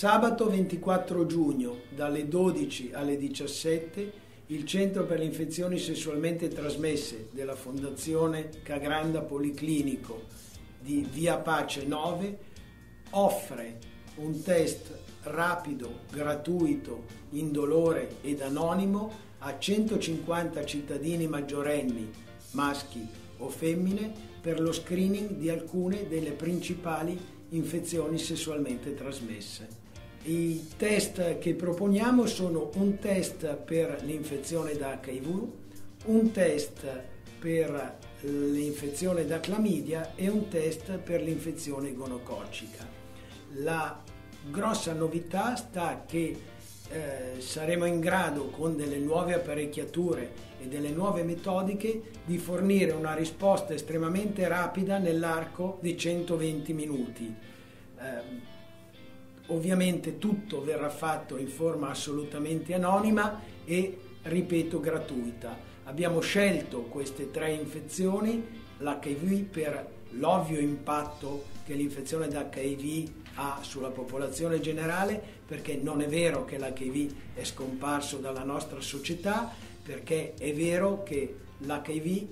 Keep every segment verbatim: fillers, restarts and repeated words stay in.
Sabato ventiquattro giugno dalle dodici alle diciassette il Centro per le infezioni sessualmente trasmesse della Fondazione Cagranda Policlinico di Via Pace nove offre un test rapido, gratuito, indolore ed anonimo a centocinquanta cittadini maggiorenni, maschi o femmine, per lo screening di alcune delle principali infezioni sessualmente trasmesse. I test che proponiamo sono un test per l'infezione da acca i vu, un test per l'infezione da clamidia e un test per l'infezione gonococcica. La grossa novità sta che eh, saremo in grado, con delle nuove apparecchiature e delle nuove metodiche, di fornire una risposta estremamente rapida nell'arco di centoventi minuti. Eh, ovviamente tutto verrà fatto in forma assolutamente anonima e, ripeto, gratuita. Abbiamo scelto queste tre infezioni, l'acca i vu per l'ovvio impatto che l'infezione da acca i vu ha sulla popolazione generale, perché non è vero che l'acca i vu è scomparso dalla nostra società, perché è vero che l'acca i vu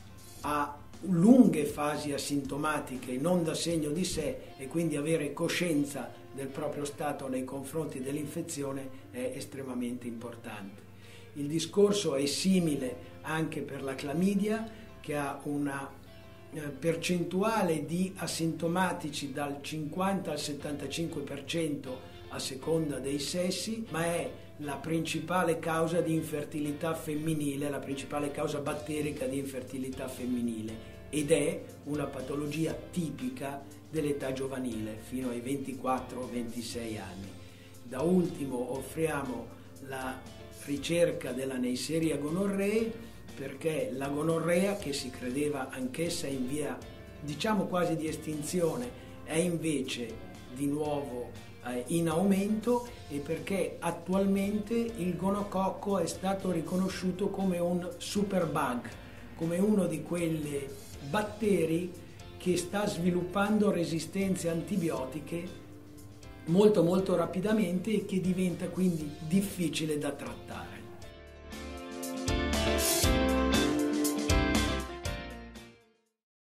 ha lunghe fasi asintomatiche non da segno di sé, e quindi avere coscienza del proprio stato nei confronti dell'infezione è estremamente importante. Il discorso è simile anche per la clamidia, che ha una percentuale di asintomatici dal cinquanta al settantacinque per cento a seconda dei sessi, ma è la principale causa di infertilità femminile, la principale causa batterica di infertilità femminile, ed è una patologia tipica dell'età giovanile fino ai ventiquattro ventisei anni. Da ultimo offriamo la ricerca della Neisseria gonorrhea, perché la gonorrea, che si credeva anch'essa in via, diciamo quasi di estinzione, è invece di nuovo eh, in aumento, e perché attualmente il gonococco è stato riconosciuto come un superbug, come uno di quelle batteri che sta sviluppando resistenze antibiotiche molto molto rapidamente e che diventa quindi difficile da trattare.